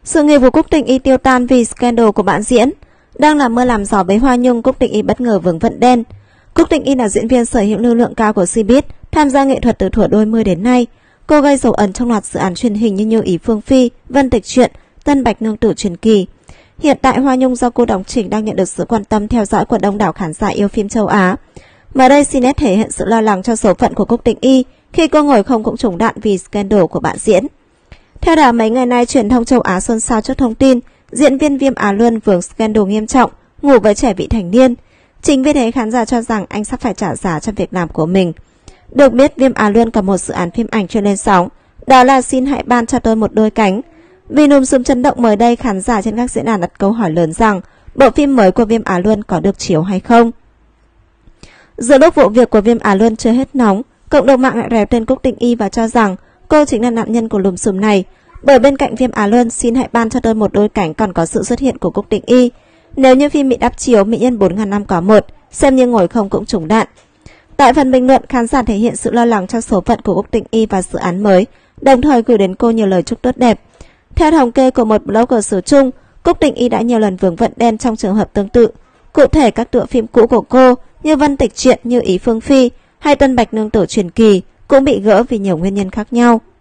Sự nghiệp của Cúc Tịnh Y tiêu tan vì scandal của bạn diễn. Đang làm mưa làm gió với Hoa Nhung, Cúc Tịnh Y bất ngờ vướng vận đen. Cúc Tịnh Y là diễn viên sở hữu lưu lượng cao của Showbiz, tham gia nghệ thuật từ thuở đôi mươi đến nay. Cô gây dấu ấn trong loạt dự án truyền hình như Ý Phương Phi, Vân Tịch Truyện, Tân Bạch Nương Tử truyền kỳ. Hiện tại Hoa Nhung do cô đóng chính đang nhận được sự quan tâm theo dõi của đông đảo khán giả yêu phim châu Á. Mới đây CNET thể hiện sự lo lắng cho số phận của Cúc Tịnh Y khi cô ngồi không cũng trúng đạn vì scandal của bạn diễn. Theo đó, mấy ngày nay truyền thông châu Á xôn xao trước thông tin diễn viên Viêm Á Luân vướng scandal nghiêm trọng, ngủ với trẻ vị thành niên. Chính vì thế khán giả cho rằng anh sắp phải trả giá cho việc làm của mình. Được biết, Viêm Á Luân có một dự án phim ảnh chưa lên sóng, đó là Xin Hãy Ban Cho Tôi Một Đôi Cánh. Vì lùm xùm chấn động mới đây, khán giả trên các diễn đàn đặt câu hỏi lớn rằng bộ phim mới của Viêm Á Luân có được chiếu hay không. Giữa lúc vụ việc của Viêm Á Luân chưa hết nóng, cộng đồng mạng lại rèo tên Cúc Tịnh Y và cho rằng cô chính là nạn nhân của lùm xùm này. Bởi bên cạnh Viêm Á Luân, Xin Hãy Ban Cho Tôi Một Đôi Cánh còn có sự xuất hiện của Cúc Tịnh Y. Nếu như phim bị đắp chiếu, mỹ nhân 4.000 năm có một, xem như ngồi không cũng trúng đạn. Tại phần bình luận, khán giả thể hiện sự lo lắng cho số phận của Cúc Tịnh Y và dự án mới, đồng thời gửi đến cô nhiều lời chúc tốt đẹp. Theo thống kê của một blogger xứ Trung, Cúc Tịnh Y đã nhiều lần vướng vận đen trong trường hợp tương tự. Cụ thể, các tựa phim cũ của cô như Vân Tịch Truyện, như Ý Phương Phi hay Tân Bạch Nương Tử truyền kỳ cũng bị gỡ vì nhiều nguyên nhân khác nhau.